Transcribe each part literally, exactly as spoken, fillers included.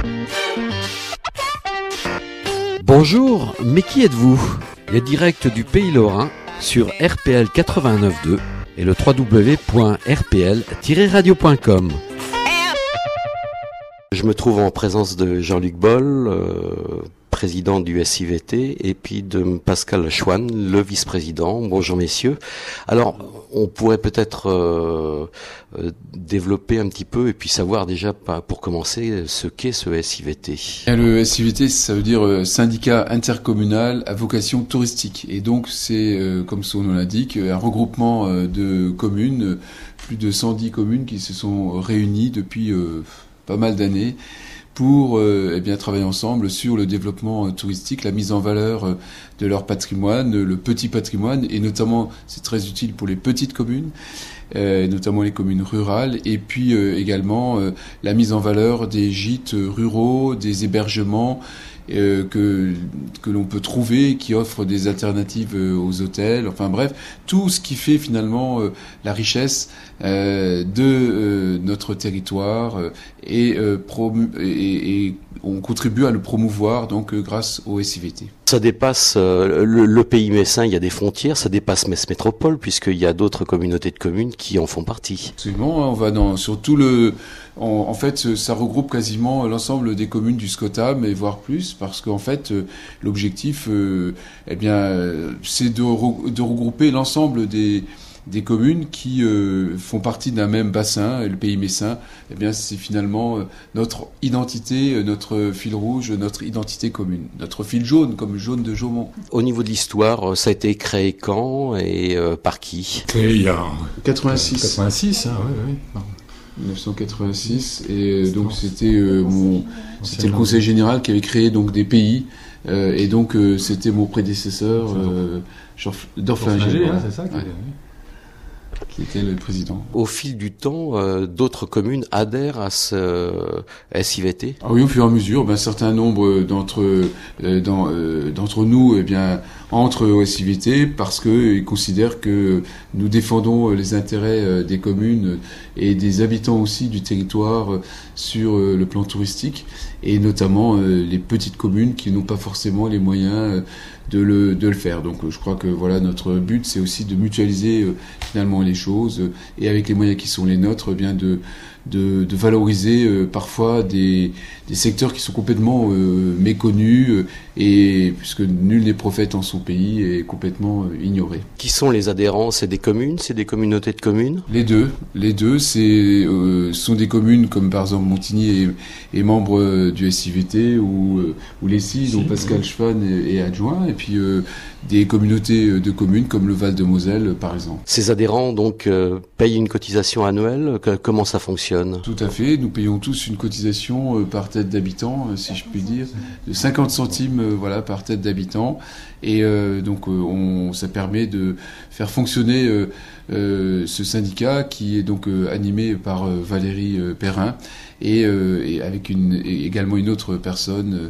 Bonjour, mais qui êtes-vous? Les directs du Pays Lorrain sur R P L quatre-vingt-neuf point deux et le w w w point r p l tiret radio point com. Je me trouve en présence de Jean-Luc Boll, euh, président du S I V T, et puis de Pascal Chouane, le vice-président. Bonjour messieurs. Alors, on pourrait peut-être euh, euh, développer un petit peu et puis savoir déjà, pour commencer, ce qu'est ce S I V T. Le S I V T, ça veut dire euh, syndicat intercommunal à vocation touristique. Et donc, c'est, euh, comme son nom l'indique, un regroupement euh, de communes, euh, plus de cent dix communes qui se sont réunies depuis euh, pas mal d'années pour euh, eh bien travailler ensemble sur le développement euh, touristique, la mise en valeur euh, de leur patrimoine, le petit patrimoine, et notamment, c'est très utile pour les petites communes, euh, notamment les communes rurales, et puis euh, également euh, la mise en valeur des gîtes ruraux, des hébergements euh, que que l'on peut trouver, qui offrent des alternatives euh, aux hôtels, enfin bref, tout ce qui fait finalement euh, la richesse euh, de euh, notre territoire euh, et, euh, promu- et, et on contribue à le promouvoir donc euh, grâce au S I V T. Ça dépasse euh, le, le pays messin, il y a des frontières, ça dépasse Metz Métropole, puisqu'il y a d'autres communautés de communes qui en font partie. Absolument, on va dans sur tout le... En, en fait, ça regroupe quasiment l'ensemble des communes du SCOTAM, et voire plus, parce qu'en fait, euh, l'objectif, euh, eh bien, euh, c'est de, re, de regrouper l'ensemble des... des communes qui euh, font partie d'un même bassin, et le pays messin, eh bien, c'est finalement euh, notre identité, euh, notre fil rouge, notre identité commune, notre fil jaune, comme jaune de Jaumont. Au niveau de l'histoire, ça a été créé quand et euh, par qui? Et il y a quatre-vingt-six. quatre-vingt-six, hein, oui, oui. dix-neuf cent quatre-vingt-six, et euh, donc c'était euh, mon, c'était le Conseil général qui avait créé donc des pays, euh, et donc euh, c'était mon prédécesseur, euh, Jean Dorflinger, hein, c'est ça. Qui ouais. Qui était le président. Au fil du temps, euh, d'autres communes adhèrent à ce euh, S I V T? Ah oui, au fur et à mesure, ben, un certain nombre d'entre euh, dans, euh, d'entre nous, eh bien, entrent au S I V T parce qu'ils considèrent que nous défendons les intérêts euh, des communes et des habitants aussi du territoire euh, sur euh, le plan touristique, et notamment euh, les petites communes qui n'ont pas forcément les moyens euh, de le de le faire. Donc euh, je crois que voilà, notre but, c'est aussi de mutualiser euh, finalement les choses, euh, et avec les moyens qui sont les nôtres, eh bien de de, de valoriser euh, parfois des des secteurs qui sont complètement euh, méconnus, euh, et puisque nul n'est prophète en son pays, et complètement euh, ignoré. Qui sont les adhérents? C'est des communes? C'est des communautés de communes? Les deux, les deux, c'est euh, sont des communes comme par exemple Montigny est, est membre euh, du S I V T, ou euh, ou les six, dont Pascal Chouane est, est adjoint, et puis euh, des communautés de communes comme le Val de Moselle par exemple. Ces adhérents donc euh, payent une cotisation annuelle. Que, comment ça fonctionne? Tout à fait, nous payons tous une cotisation euh, par tête d'habitant, euh, si je puis dire, de cinquante centimes euh, voilà par tête d'habitant, et euh, donc euh, on ça permet de faire fonctionner euh, euh, ce syndicat qui est donc euh, animé par euh, Valérie euh, Perrin, et, euh, et avec une et également une autre personne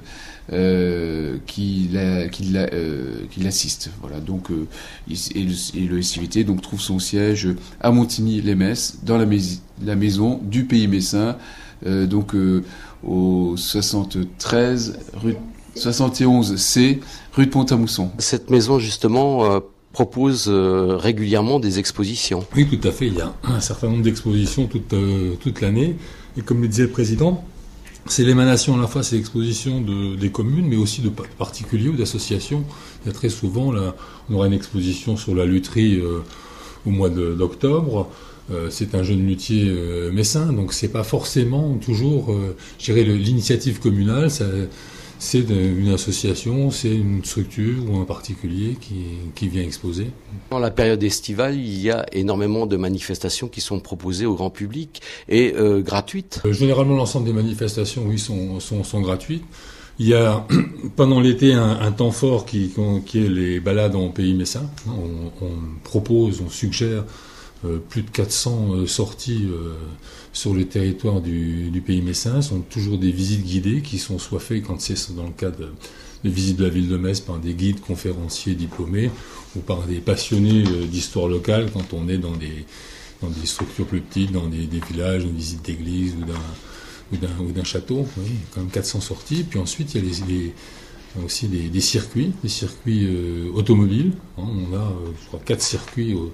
euh, qui la, qui la, euh, qui l'assiste. Voilà, donc euh, et, le, et le S I V T donc trouve son siège à Montigny-lès-Metz, dans la, mais, la maison du Pays messin, euh, donc euh, au soixante-treize rue soixante et onze C rue de Pont-à-Mousson. Cette maison justement euh, propose euh, régulièrement des expositions. Oui, tout à fait. Il y a un certain nombre d'expositions toute euh, toute l'année, et comme le disait le président, c'est l'émanation à la fois ces expositions de, des communes, mais aussi de particuliers ou d'associations. Il y a très souvent, là, on aura une exposition sur la lutherie euh, au mois de, d'octobre. Euh, c'est un jeune luthier euh, messin, donc c'est pas forcément toujours, euh, je dirais, le, l'initiative communale. Ça, c'est une association, c'est une structure ou un particulier qui, qui vient exposer. Dans la période estivale, il y a énormément de manifestations qui sont proposées au grand public et euh, gratuites. Euh, généralement, l'ensemble des manifestations, oui, sont, sont, sont gratuites. Il y a pendant l'été un, un temps fort qui, qui est les balades en pays messin. On, on propose, on suggère euh, plus de quatre cents euh, sorties euh, sur le territoire du, du pays messin. Ce sont toujours des visites guidées qui sont soit faites quand c'est dans le cadre de, de visites de la ville de Metz par des guides conférenciers diplômés, ou par des passionnés euh, d'histoire locale quand on est dans des, dans des structures plus petites, dans des, des villages, une visite d'église ou d'un ou d'un, ou d'un château, oui, quand même quatre cents sorties. Puis ensuite, il y a les, les, aussi des, des circuits, des circuits euh, automobiles. Hein, on a, euh, je crois, quatre circuits au,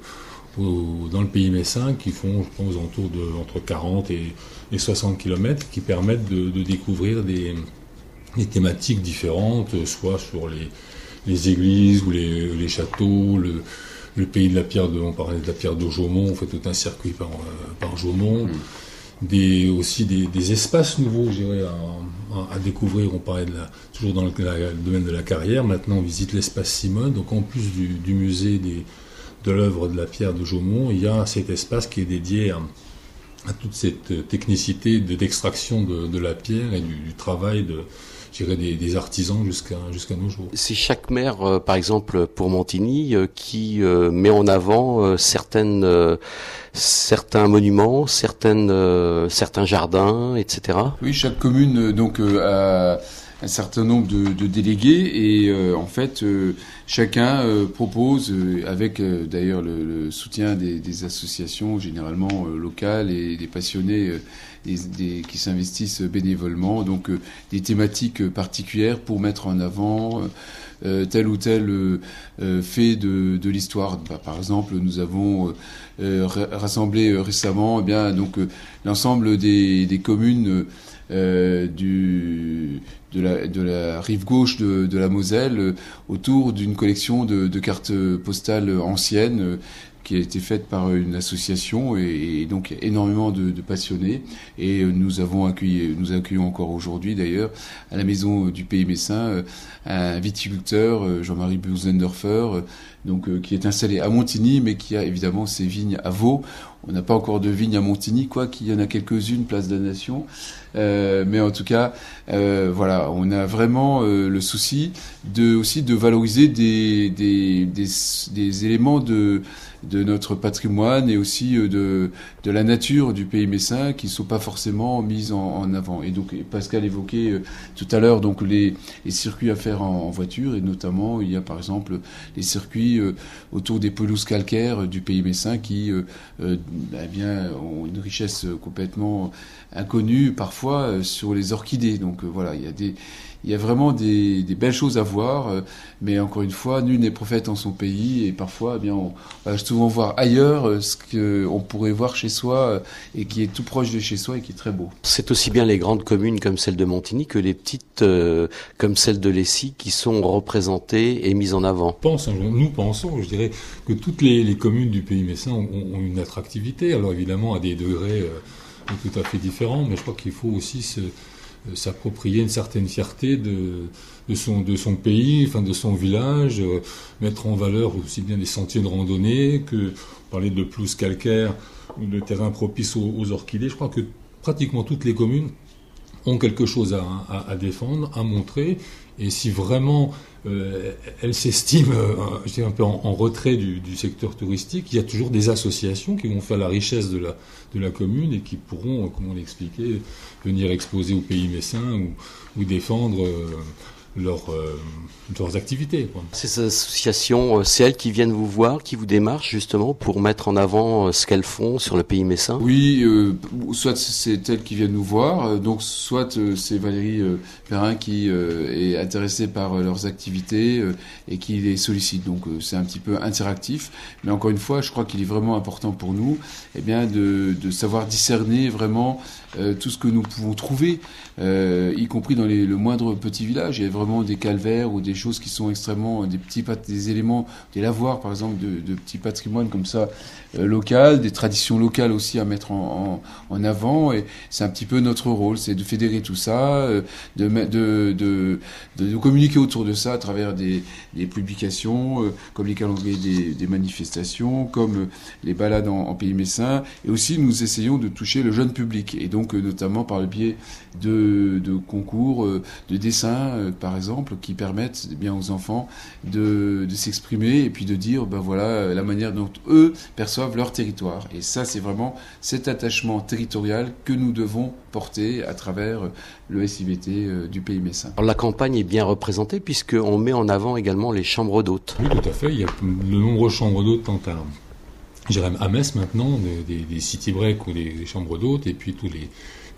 au, dans le pays messin qui font, je pense, aux alentours de entre quarante et, et soixante kilomètres, qui permettent de, de découvrir des, des thématiques différentes, soit sur les, les églises ou les, les châteaux, le, le pays de la pierre de, on parlait de la pierre de Jaumont, on fait tout un circuit par, par Jaumont. Mmh. Des, aussi des, des espaces nouveaux, je dirais, à, à, à découvrir. On parlait de la, toujours dans le, la, le domaine de la carrière. Maintenant, on visite l'espace Simone. Donc, en plus du, du musée des, de l'œuvre de la pierre de Jaumont, il y a cet espace qui est dédié à, à toute cette technicité de, d'extraction de, de la pierre et du, du travail de, je dirais, des, des artisans jusqu'à, jusqu'à nos jours. C'est chaque maire, euh, par exemple, pour Montigny, euh, qui euh, met en avant euh, certaines... Euh, certains monuments, certaines, euh, certains jardins, et cetera. Oui, chaque commune euh, donc euh, a un certain nombre de, de délégués et euh, en fait euh, chacun euh, propose, euh, avec euh, d'ailleurs le, le soutien des, des associations généralement euh, locales et des passionnés euh, des, des, qui s'investissent bénévolement, donc euh, des thématiques particulières pour mettre en avant euh, Euh, tel ou tel euh, euh, fait de, de l'histoire. Bah, par exemple, nous avons euh, rassemblé euh, récemment eh bien, donc, euh, l'ensemble des, des communes euh, du, de, la, de la rive gauche de, de la Moselle euh, autour d'une collection de, de cartes postales anciennes euh, qui a été faite par une association et, et donc énormément de, de passionnés. Et nous avons accueilli, nous accueillons encore aujourd'hui d'ailleurs à la maison du Pays Messin un viticulteur, Jean-Marie Busendorfer, donc qui est installé à Montigny, mais qui a évidemment ses vignes à Vaud. On n'a pas encore de vignes à Montigny, quoi qu'il y en a quelques-unes, place de la Nation. Euh, mais en tout cas, euh, voilà, on a vraiment euh, le souci de aussi de valoriser des des des, des éléments de de notre patrimoine et aussi de de la nature du Pays Messin qui ne sont pas forcément mises en, en avant. Et donc Pascal évoquait euh, tout à l'heure donc les les circuits à faire en, en voiture et notamment il y a par exemple les circuits euh, autour des pelouses calcaires du Pays Messin qui euh, euh, eh bien ont une richesse complètement inconnue parfois euh, sur les orchidées. Donc euh, voilà, il y a des Il y a vraiment des, des belles choses à voir, euh, mais encore une fois, nul n'est prophète en son pays, et parfois, eh bien, on va souvent voir ailleurs euh, ce qu'on pourrait voir chez soi, euh, et qui est tout proche de chez soi, et qui est très beau. C'est aussi bien les grandes communes comme celle de Montigny que les petites euh, comme celle de Lessy qui sont représentées et mises en avant. Pense, hein, nous pensons, je dirais, que toutes les, les communes du Pays Messin ont, ont une attractivité, alors évidemment à des degrés euh, tout à fait différents, mais je crois qu'il faut aussi se... s'approprier une certaine fierté de, de, son, de son pays, enfin de son village, euh, mettre en valeur aussi bien des sentiers de randonnée que parler de pelouse calcaire ou de terrain propice aux, aux orchidées. Je crois que pratiquement toutes les communes ont quelque chose à, à, à défendre, à montrer, et si vraiment euh, elles s'estiment euh, je dirais un peu en, en retrait du, du secteur touristique, il y a toujours des associations qui vont faire la richesse de la, de la commune et qui pourront, comme on l'expliquait, venir exposer au Pays Messin ou, ou défendre euh, leur, euh, leurs activités, quoi. Ces associations, c'est elles qui viennent vous voir, qui vous démarchent justement pour mettre en avant ce qu'elles font sur le Pays Messin? Oui, euh, soit c'est elles qui viennent nous voir, donc soit euh, c'est Valérie euh, Perrin qui euh, est intéressée par euh, leurs activités euh, et qui les sollicite. Donc euh, c'est un petit peu interactif, mais encore une fois, je crois qu'il est vraiment important pour nous, eh bien, de, de savoir discerner vraiment euh, tout ce que nous pouvons trouver, euh, y compris dans les, le moindre petit village. Il y a vraiment des calvaires ou des choses qui sont extrêmement, des petits des éléments, des lavoirs par exemple, de, de petits patrimoines comme ça, euh, local, des traditions locales aussi à mettre en, en, en avant. Et c'est un petit peu notre rôle, c'est de fédérer tout ça, euh, de, de, de, de, de communiquer autour de ça à travers des, des publications, euh, comme les calendriers des, des manifestations, comme euh, les balades en, en Pays Messin. Et aussi, nous essayons de toucher le jeune public, et donc euh, notamment par le biais de, de concours, euh, de dessins, euh, par exemple, qui permettent eh bien aux enfants de, de s'exprimer et puis de dire, ben voilà, la manière dont eux perçoivent leur territoire. Et ça, c'est vraiment cet attachement territorial que nous devons porter à travers le S I V T euh, du Pays Messin. Alors, la campagne est bien représentée puisqu'on met en avant également les chambres d'hôtes. Oui, tout à fait. Il y a de nombreuses chambres d'hôtes tant à, je dirais à Metz maintenant, des, des city breaks ou des, des chambres d'hôtes, et puis tous les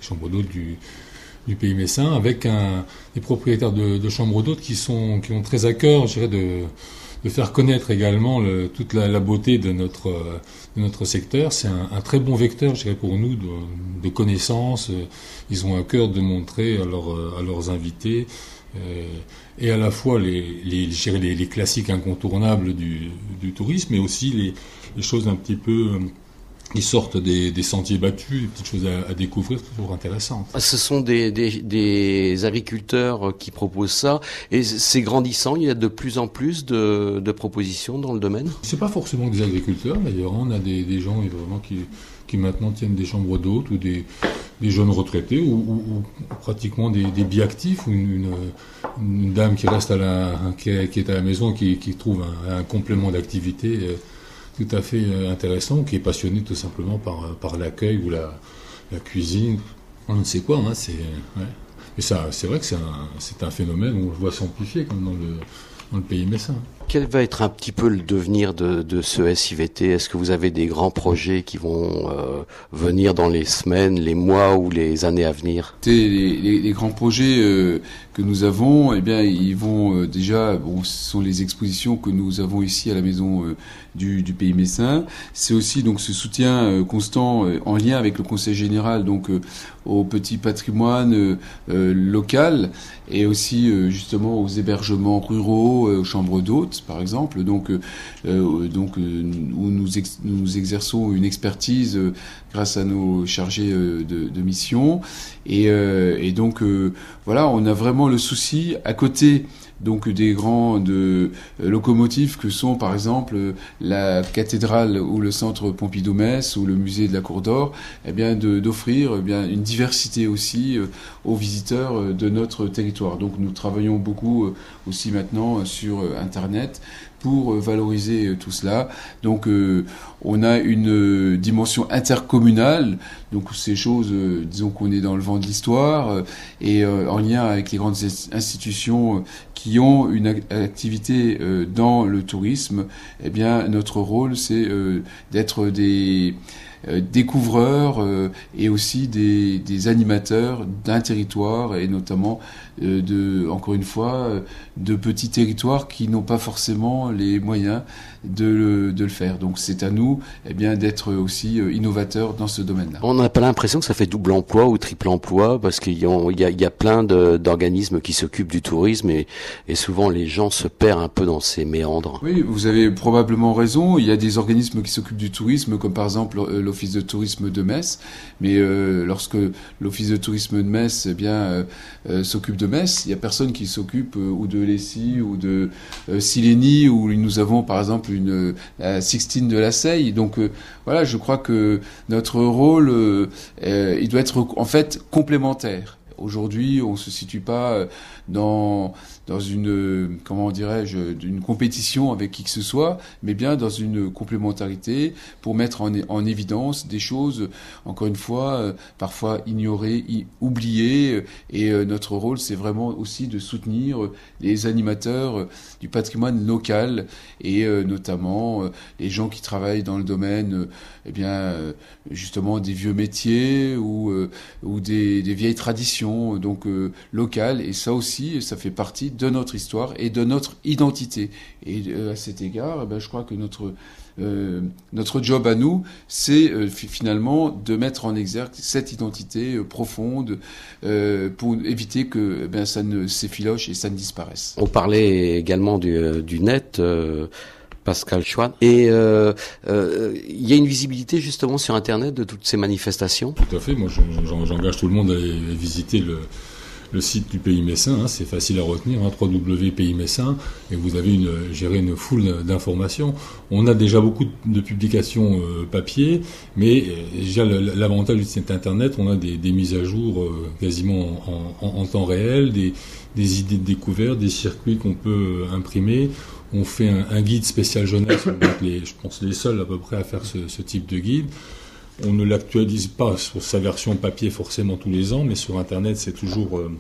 chambres d'hôtes du, du pays messin, avec un, des propriétaires de, de chambres d'hôtes qui sont qui ont très à cœur, je dirais, de, de faire connaître également le, toute la, la beauté de notre de notre secteur. C'est un, un très bon vecteur, je dirais, pour nous de, de connaissances. Ils ont à cœur de montrer à, leur, à leurs invités euh, et à la fois les les, je dirais, les les classiques incontournables du, du tourisme, mais aussi les, les choses un petit peu qui sortent des, des sentiers battus, des petites choses à, à découvrir, toujours intéressantes. Ce sont des, des, des agriculteurs qui proposent ça, et c'est grandissant. Il y a de plus en plus de, de propositions dans le domaine. C'est pas forcément des agriculteurs, d'ailleurs. On a des, des gens vraiment qui, qui maintenant tiennent des chambres d'hôtes ou des, des jeunes retraités ou, ou, ou pratiquement des, des biactifs ou une, une, une dame qui reste à la, qui est, qui est à la maison, qui, qui trouve un, un complément d'activité tout à fait intéressant, qui est passionné tout simplement par, par l'accueil ou la, la cuisine, on ne sait quoi. Hein, c'est, ouais. Et ça, c'est vrai que c'est un, c'est un phénomène où on le voit s'amplifier comme dans le, dans le pays messin. Quel va être un petit peu le devenir de, de ce S I V T ? Est-ce que vous avez des grands projets qui vont euh, venir dans les semaines, les mois ou les années à venir ? Les, les, les grands projets euh, que nous avons, eh bien, ils vont euh, déjà, bon, ce sont les expositions que nous avons ici à la maison euh, du, du pays messin. C'est aussi donc ce soutien euh, constant euh, en lien avec le Conseil général, donc euh, au petit patrimoine euh, euh, local et aussi euh, justement aux hébergements ruraux, euh, aux chambres d'hôtes, par exemple, donc, euh, donc euh, où nous, ex- nous exerçons une expertise euh, grâce à nos chargés euh, de, de mission. Et, euh, et donc, euh, voilà, on a vraiment le souci, à côté donc des grands de, euh, locomotives que sont, par exemple, euh, la cathédrale ou le centre Pompidou-Metz ou le musée de la Cour d'Or, eh bien, de, d'offrir eh bien, une diversité aussi euh, aux visiteurs euh, de notre territoire. Donc, nous travaillons beaucoup euh, aussi maintenant euh, sur euh, Internet pour euh, valoriser euh, tout cela. Donc, euh, on a une euh, dimension intercommunale. Donc, ces choses, euh, disons qu'on est dans le vent de l'histoire euh, et euh, en lien avec les grandes institutions euh, qui ont une activité euh, dans le tourisme, eh bien, notre rôle, c'est euh, d'être des euh, découvreurs euh, et aussi des, des animateurs d'un territoire et notamment euh, de, encore une fois, euh, de petits territoires qui n'ont pas forcément les moyens de le, de le faire. Donc, c'est à nous, eh bien, d'être aussi euh, innovateurs dans ce domaine-là. On n'a pas l'impression que ça fait double emploi ou triple emploi, parce qu'il y a, il y a, il y a plein de, d'organismes qui s'occupent du tourisme et, et souvent les gens se perdent un peu dans ces méandres. Oui, vous avez probablement raison. Il y a des organismes qui s'occupent du tourisme, comme par exemple l'Office de tourisme de Metz. Mais euh, lorsque l'Office de tourisme de Metz eh bien, euh, euh, s'occupe de Metz, il n'y a personne qui s'occupe euh, ou de Lessie ou de euh, Silénie, où nous avons par exemple une la Sixtine de la Seille. Donc euh, voilà, je crois que notre rôle, euh, euh, il doit être en fait complémentaire. Aujourd'hui, on se situe pas dans dans une comment dirais-je d'une compétition avec qui que ce soit, mais bien dans une complémentarité pour mettre en, en évidence des choses, encore une fois, euh, parfois ignorées, i- oubliées. Et euh, notre rôle, c'est vraiment aussi de soutenir les animateurs euh, du patrimoine local et euh, notamment euh, les gens qui travaillent dans le domaine, euh, eh bien euh, justement des vieux métiers ou euh, ou des, des vieilles traditions, donc euh, locales. Et ça aussi, ça fait partie de notre histoire et de notre identité. Et euh, à cet égard, eh ben, je crois que notre euh, notre job à nous, c'est euh, finalement de mettre en exergue cette identité euh, profonde euh, pour éviter que eh ben, ça ne s'effiloche et ça ne disparaisse. On parlait également du, du net. Euh... Pascal Chouan. Et euh, euh, il y a une visibilité justement sur Internet de toutes ces manifestations. Tout à fait. Moi, j'engage tout le monde à aller visiter le, le site du pays messin. Hein. C'est facile à retenir, hein, w w w point pays messin, et vous avez une, gérer une foule d'informations. On a déjà beaucoup de publications euh, papier, mais euh, déjà l'avantage du site Internet, on a des, des mises à jour euh, quasiment en, en, en temps réel, des, des idées de découverte, des circuits qu'on peut euh, imprimer. On fait un, un guide spécial jeunesse, on est les, je pense les seuls à peu près à faire ce, ce type de guide. On ne l'actualise pas sur sa version papier forcément tous les ans, mais sur Internet c'est toujours euh,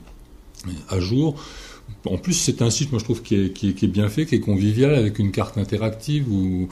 à jour. En plus c'est un site, moi je trouve, qui est, qui est, qui est bien fait, qui est convivial, avec une carte interactive où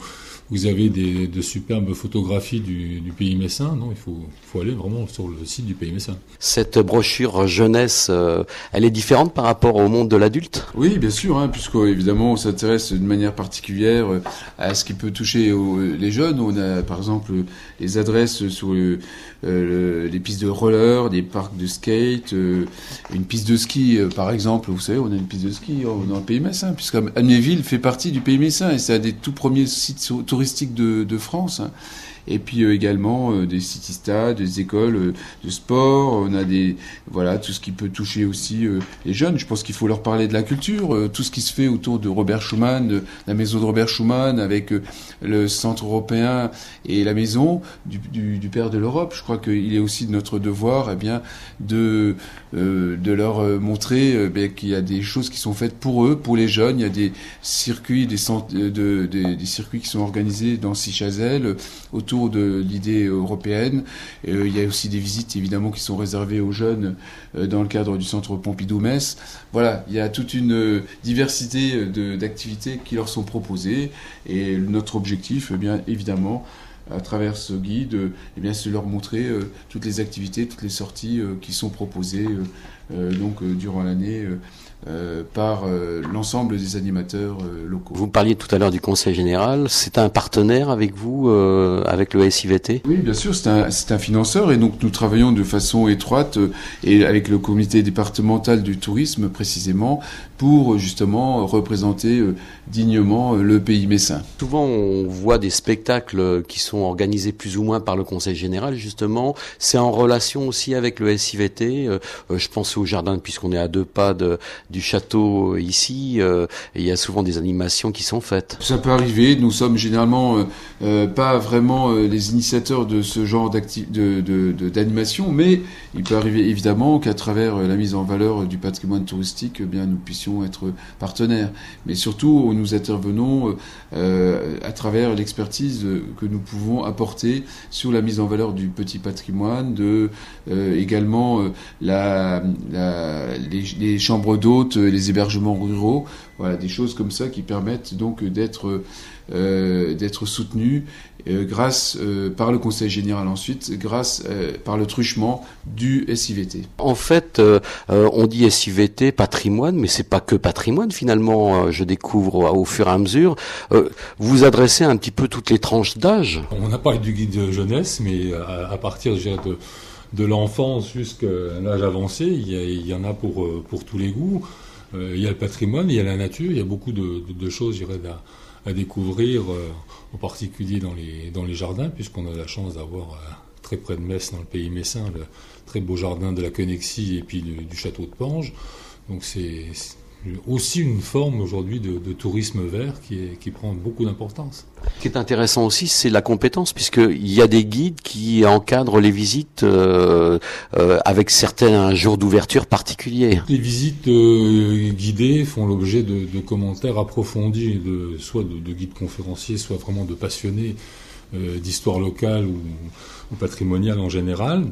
vous avez des, de superbes photographies du, du pays messin. Non, il faut, faut aller vraiment sur le site du pays messin. Cette brochure jeunesse, euh, elle est différente par rapport au monde de l'adulte ? Oui, bien sûr, hein, puisque évidemment on s'intéresse d'une manière particulière à ce qui peut toucher aux, les jeunes. On a par exemple les adresses sur le, euh, les pistes de roller, des parcs de skate, euh, une piste de ski euh, par exemple. Vous savez, on a une piste de ski dans le pays messin, puisque Amnéville fait partie du pays messin et c'est un des tout premiers sites touristiques de, de France. Hein. Et puis euh, également euh, des city-stades, des écoles euh, de sport. On a des voilà tout ce qui peut toucher aussi euh, les jeunes. Je pense qu'il faut leur parler de la culture, euh, tout ce qui se fait autour de Robert Schuman, de la maison de Robert Schuman, avec euh, le centre européen et la maison du, du, du père de l'Europe. Je crois qu'il est aussi de notre devoir, eh bien, de euh, de leur montrer euh, bien, qu'il y a des choses qui sont faites pour eux, pour les jeunes. Il y a des circuits, des centres, de, de, des, des circuits qui sont organisés dans Sichazel euh, autour de l'idée européenne. Euh, il y a aussi des visites évidemment qui sont réservées aux jeunes euh, dans le cadre du centre Pompidou-Metz. Voilà, il y a toute une euh, diversité de, d'activités qui leur sont proposées et notre objectif, eh bien évidemment, à travers ce guide, euh, eh bien c'est leur montrer euh, toutes les activités, toutes les sorties euh, qui sont proposées euh, euh, donc euh, durant l'année. Euh, Euh, par euh, l'ensemble des animateurs euh, locaux. Vous parliez tout à l'heure du Conseil général. C'est un partenaire avec vous, euh, avec le S I V T ? Oui, bien sûr, c'est un, c'est un financeur et donc nous travaillons de façon étroite euh, et avec le comité départemental du tourisme précisément pour justement représenter euh, dignement euh, le pays messin. Souvent, on voit des spectacles qui sont organisés plus ou moins par le Conseil général, justement. C'est en relation aussi avec le S I V T. Euh, je pense au jardin, puisqu'on est à deux pas de du château ici, euh, et il y a souvent des animations qui sont faites. Ça peut arriver, nous sommes généralement euh, euh, pas vraiment euh, les initiateurs de ce genre d'acti- de, de, de, d'animation, mais il peut arriver évidemment qu'à travers la mise en valeur du patrimoine touristique, eh bien, nous puissions être partenaires. Mais surtout, nous intervenons euh, à travers l'expertise que nous pouvons apporter sur la mise en valeur du petit patrimoine, de euh, également euh, la, la, les, les chambres d'hôtes, les hébergements ruraux, voilà, des choses comme ça qui permettent donc d'être euh, d'être soutenus euh, grâce euh, par le Conseil général ensuite, grâce euh, par le truchement du S I V T. En fait, euh, on dit S I V T patrimoine, mais c'est pas que patrimoine finalement. Je découvre au fur et à mesure. Euh, vous adressez un petit peu toutes les tranches d'âge. On a parlé du guide de jeunesse, mais à, à partir, je dirais, de de l'enfance jusqu'à l'âge avancé, il y, a, il y en a pour pour tous les goûts. Euh, il y a le patrimoine, il y a la nature, il y a beaucoup de, de, de choses, je dirais, à, à découvrir, euh, en particulier dans les dans les jardins, puisqu'on a la chance d'avoir euh, très près de Metz, dans le pays messin, le très beau jardin de la Connexie et puis du, du château de Pange. Donc c'est, c'est aussi une forme aujourd'hui de, de tourisme vert qui, est, qui prend beaucoup d'importance. Ce qui est intéressant aussi, c'est la compétence, puisqu'il y a des guides qui encadrent les visites euh, euh, avec certains jours d'ouverture particuliers. Les visites euh, guidées font l'objet de, de commentaires approfondis, de, soit de, de guides conférenciers, soit vraiment de passionnés euh, d'histoire locale ou, ou patrimoniale en général.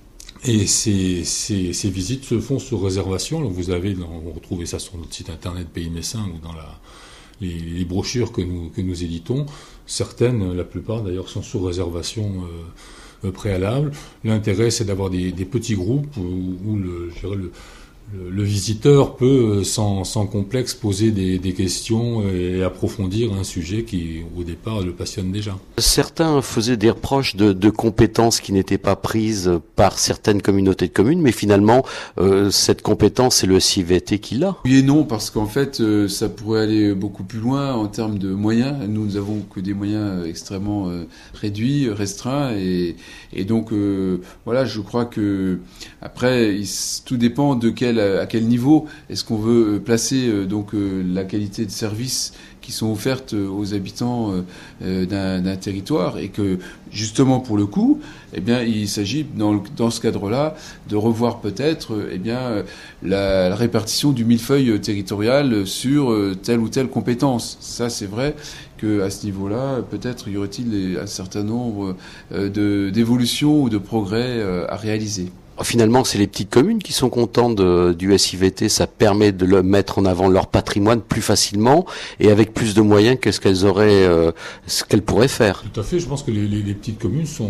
Et ces, ces, ces visites se font sur réservation. Donc vous avez, vous retrouvez ça sur notre site internet Pays Messin ou dans la, les, les brochures que nous, que nous éditons. Certaines, la plupart d'ailleurs, sont sur réservation euh, préalable. L'intérêt, c'est d'avoir des, des petits groupes où, où le, je dirais le, le, le visiteur peut, sans, sans complexe, poser des, des questions et approfondir un sujet qui, au départ, le passionne déjà. Certains faisaient des reproches de, de compétences qui n'étaient pas prises par certaines communautés de communes, mais finalement, euh, cette compétence, c'est le S I V T qui l'a. Oui et non, parce qu'en fait, euh, ça pourrait aller beaucoup plus loin en termes de moyens. Nous, nous avons que des moyens extrêmement euh, réduits, restreints, et, et donc, euh, voilà, je crois que après, il, tout dépend de quel à quel niveau est-ce qu'on veut placer euh, donc euh, la qualité de service qui sont offertes aux habitants euh, d'un, d'un territoire, et que justement pour le coup, eh bien il s'agit dans, le, dans ce cadre-là de revoir peut-être eh bien la, la répartition du millefeuille territorial sur euh, telle ou telle compétence. Ça, c'est vrai que à ce niveau-là, peut-être y aurait-il un certain nombre euh, de d'évolutions ou de progrès euh, à réaliser. finalement, c'est les petites communes qui sont contentes de, du S I V T. Ça permet de le mettre en avant leur patrimoine plus facilement et avec plus de moyens que ce qu'elles auraient, euh, ce qu'elles pourraient faire. Tout à fait. Je pense que les, les, les petites communes sont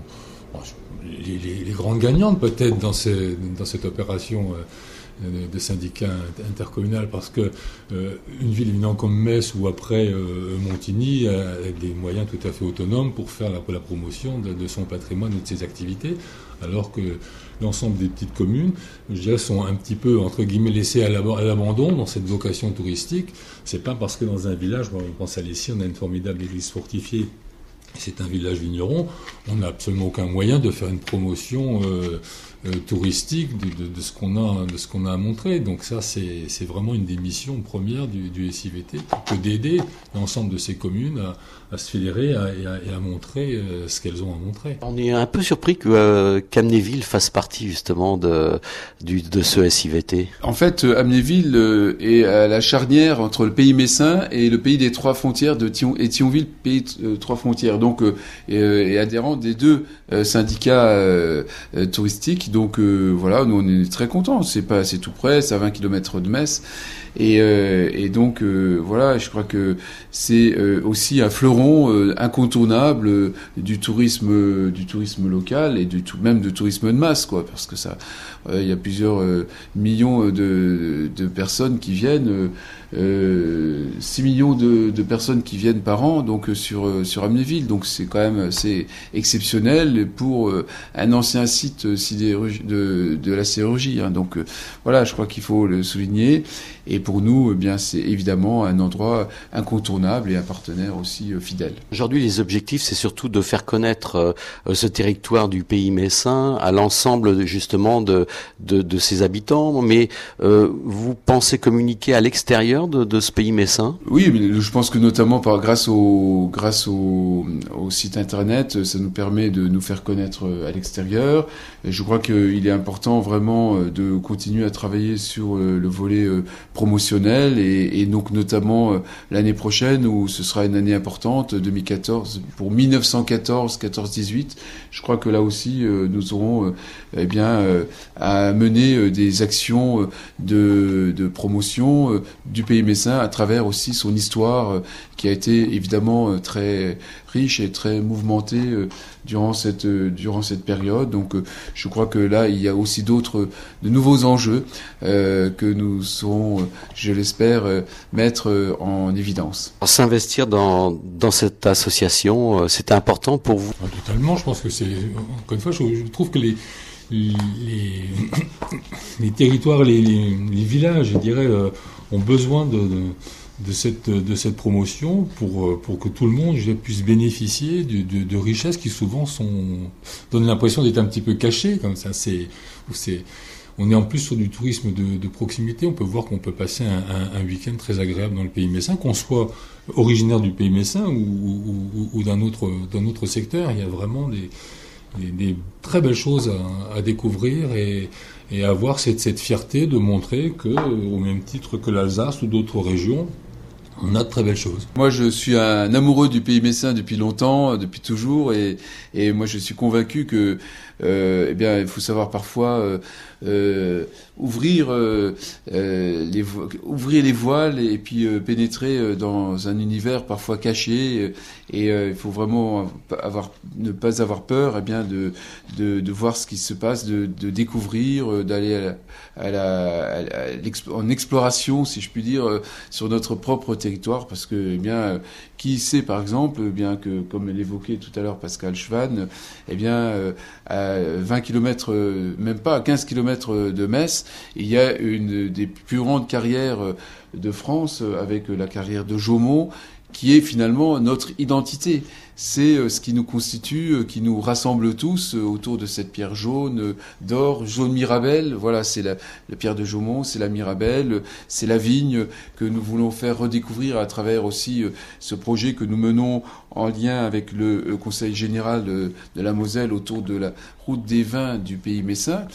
les, les, les grandes gagnantes peut-être dans, ces, dans cette opération euh, de syndicat intercommunal, parce que euh, une ville évidemment comme Metz ou après euh, Montigny a des moyens tout à fait autonomes pour faire la, la promotion de, de son patrimoine et de ses activités, alors que l'ensemble des petites communes, je dirais, sont un petit peu, entre guillemets, laissées à l'abandon dans cette vocation touristique. C'est pas parce que dans un village, on pense à Lessy, on a une formidable église fortifiée, c'est un village vigneron, on n'a absolument aucun moyen de faire une promotion euh, euh, touristique de, de, de ce qu'on a, de ce qu'on a à montrer. Donc ça, c'est, c'est vraiment une des missions premières du, du S I V T, que d'aider l'ensemble de ces communes à, à se fédérer à, et, à, et à montrer euh, ce qu'elles ont à montrer. On est un peu surpris que euh, qu'Amnéville fasse partie justement de, du, de ce S I V T. En fait, euh, Amnéville euh, est à la charnière entre le pays messin et le pays des trois frontières de Thion, et Thionville, pays euh, trois frontières. Donc, euh, et, euh, et adhérent des deux euh, syndicats euh, euh, touristiques. Donc, euh, voilà, nous on est très contents. C'est pas, c'est tout près, c'est à vingt kilomètres de Metz. Et, euh, et donc euh, voilà, je crois que c'est euh, aussi un fleuron euh, incontournable euh, du tourisme, euh, du tourisme local et du tout, même du tourisme de masse, quoi, parce que ça, euh, il y a plusieurs euh, millions de, de personnes qui viennent, euh, euh, six millions de, de personnes qui viennent par an, donc euh, sur euh, sur Amnéville, donc c'est quand même assez exceptionnel pour euh, un ancien site sidérurgie, de de la sidérurgie. Hein, donc euh, voilà, je crois qu'il faut le souligner. Et pour nous, eh bien, c'est évidemment un endroit incontournable et un partenaire aussi euh, fidèle. Aujourd'hui, les objectifs, c'est surtout de faire connaître euh, ce territoire du pays messin à l'ensemble justement de, de, de ses habitants. Mais euh, vous pensez communiquer à l'extérieur de, de ce pays messin ? Oui, mais je pense que notamment par, grâce, au, grâce au, au site internet, ça nous permet de nous faire connaître à l'extérieur. Et je crois qu'il est important vraiment de continuer à travailler sur le volet promotionnel et, et donc notamment euh, l'année prochaine où ce sera une année importante, deux mille quatorze, pour mille neuf cent quatorze, quatorze dix-huit. Je crois que là aussi euh, nous aurons euh, eh bien euh, à mener euh, des actions euh, de, de promotion euh, du pays messin à travers aussi son histoire euh, qui a été évidemment euh, très riche et très mouvementée euh, durant cette euh, durant cette période. Donc euh, je crois que là il y a aussi d'autres de nouveaux enjeux euh, que nous saurons, euh, je l'espère, euh, mettre euh, en évidence. S'investir dans dans cette association, euh, c'est important pour vous ? Ah, totalement. Je pense que c'est, encore une fois, je, je trouve que les les, les territoires, les, les, les villages, je dirais, euh, ont besoin de, de de cette de cette promotion pour pour que tout le monde je dirais, puisse bénéficier de, de, de richesses qui souvent sont donnent l'impression d'être un petit peu cachées comme ça. C'est c'est on est en plus sur du tourisme de, de proximité. On peut voir qu'on peut passer un, un, un week-end très agréable dans le pays messin, qu'on soit originaire du pays messin ou, ou, ou, ou d'un autre d'un autre secteur. Il y a vraiment des des, des très belles choses à, à découvrir et et avoir cette, cette fierté de montrer que, au même titre que l'Alsace ou d'autres régions, on a de très belles choses. Moi, je suis un amoureux du pays messin depuis longtemps, depuis toujours, et, et moi, je suis convaincu que, euh, eh bien, il faut savoir parfois euh, euh, ouvrir euh, euh, les vo- ouvrir les voiles et puis euh, pénétrer dans un univers parfois caché. Et euh, il faut vraiment avoir ne pas avoir peur, eh bien, de de, de voir ce qui se passe, de, de découvrir, d'aller à la, à la, à la, en exploration, si je puis dire, sur notre propre territoire, parce que, eh bien, qui sait, par exemple, eh bien que, comme l'évoquait tout à l'heure Pascal Schwann, eh bien, euh, à vingt kilomètres, même pas à quinze kilomètres de Metz, il y a une des plus grandes carrières de France, avec la carrière de Jaumont, qui est finalement notre identité. C'est ce qui nous constitue, qui nous rassemble tous autour de cette pierre jaune d'or, jaune Mirabelle. Voilà, c'est la, la pierre de Jaumont, c'est la Mirabelle, c'est la vigne que nous voulons faire redécouvrir à travers aussi ce projet que nous menons en lien avec le Conseil général de, de la Moselle autour de la route des vins du pays messin,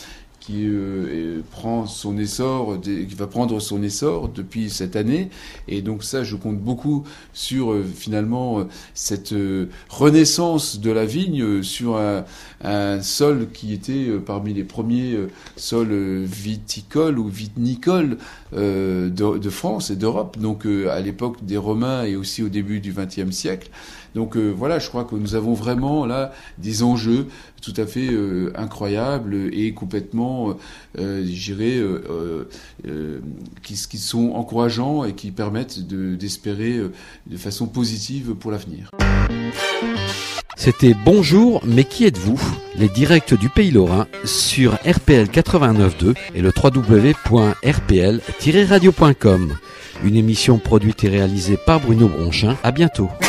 qui euh, prend son essor, qui va prendre son essor depuis cette année. Et donc ça, je compte beaucoup sur euh, finalement cette euh, renaissance de la vigne euh, sur un, un sol qui était euh, parmi les premiers euh, sols euh, viticoles ou vinicoles euh, de, de France et d'Europe. Donc euh, à l'époque des Romains et aussi au début du vingtième siècle. Donc euh, voilà, je crois que nous avons vraiment là des enjeux tout à fait euh, incroyables et complètement, euh, je dirais, euh, euh, qui, qui sont encourageants et qui permettent de, d'espérer euh, de façon positive pour l'avenir. C'était Bonjour, mais qui êtes-vous ? Les directs du Pays Lorrain sur R P L quatre-vingt-neuf point deux et le w w w point r p l tiret radio point com. Une émission produite et réalisée par Bruno Bronchin. À bientôt.